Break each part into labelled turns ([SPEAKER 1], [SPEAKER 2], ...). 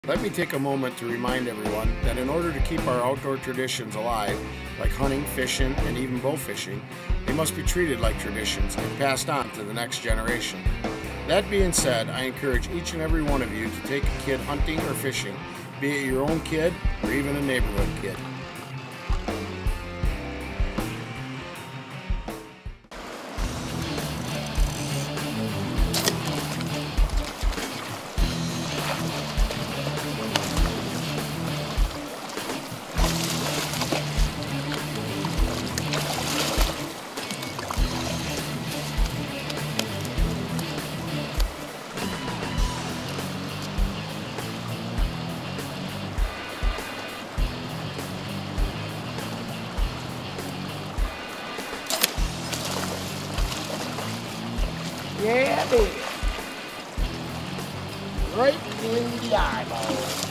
[SPEAKER 1] Let me take a moment to remind everyone that in order to keep our outdoor traditions alive, like hunting, fishing, and even bow fishing, they must be treated like traditions and passed on to the next generation. That being said, I encourage each and every one of you to take a kid hunting or fishing, be it your own kid or even a neighborhood kid.
[SPEAKER 2] Yeah, baby. Right in the eyeball.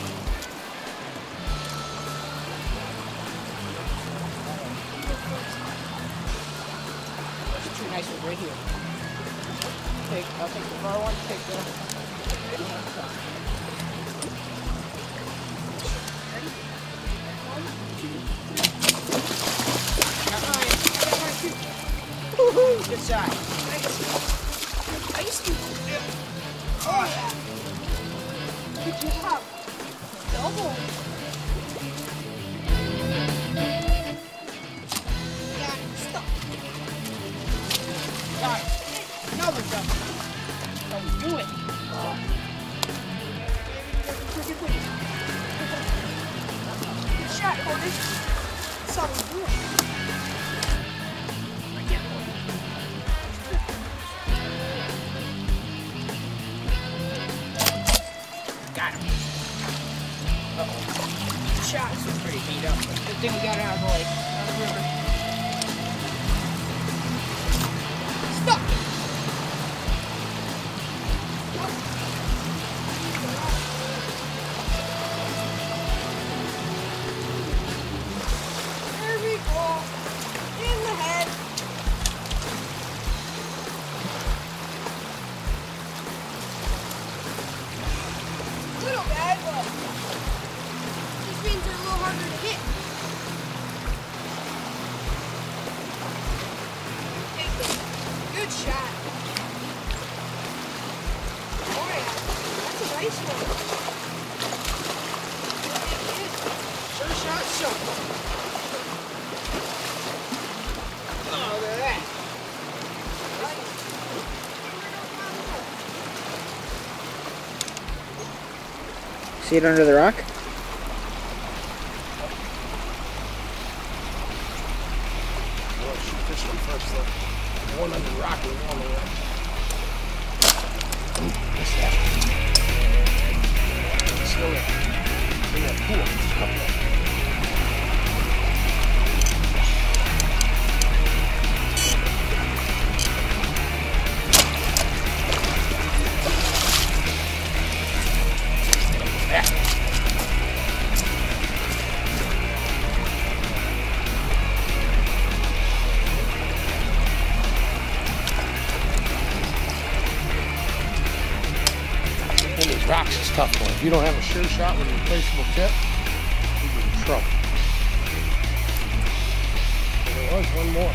[SPEAKER 2] There's two nice ones right here. I'll take the far one, take the... Woohoo! Good shot. Nice. Nice. Oh yeah. Good job. Double. Got it. Stop. Got it. Another double. Don't do it. Good shot, Hornet. That's how we do it. Got him. Uh-oh. The shot was pretty beat up, but good thing we got it out of the lake, out of the river. Stop! There we go. In the head. Little bad, but these beans are a little harder to hit. Good shot. Oh yeah, that's a nice one. Sure shot, sure. Oh, look at that.
[SPEAKER 3] See it under the rock?
[SPEAKER 1] We'll shoot this one first, though. The one under the rock is on the way. What's that? Slow it. Bring that pool. Come on. These rocks is tough one. If you don't have a sure shot with a replaceable tip, you'll be in trouble. There was one more.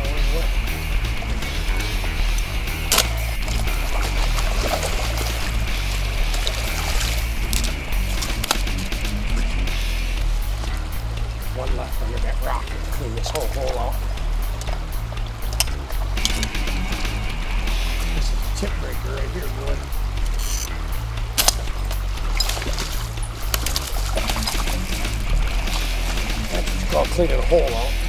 [SPEAKER 1] One left under that rock. Clean this whole hole out. This is a tip breaker right here, boy. That's what you call cleaning a hole out.